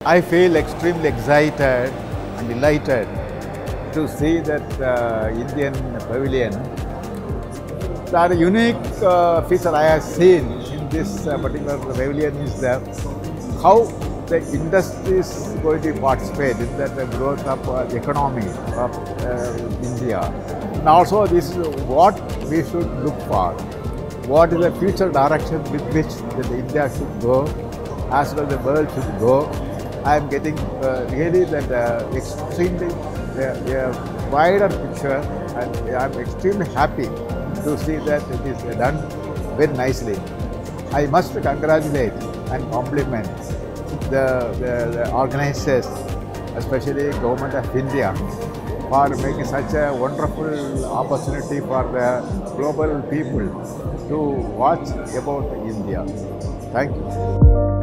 I feel extremely excited and delighted to see that Indian pavilion. The unique feature I have seen in this particular pavilion is that how the industry is going to participate in the growth of the economy of India. And also this is what we should look for. What is the future direction with which India should go, as well as the world should go. I am getting really that extremely wider picture, and I am extremely happy to see that it is done very nicely. I must congratulate and compliment the organizers, especially Government of India, for making such a wonderful opportunity for the global people to watch about India. Thank you.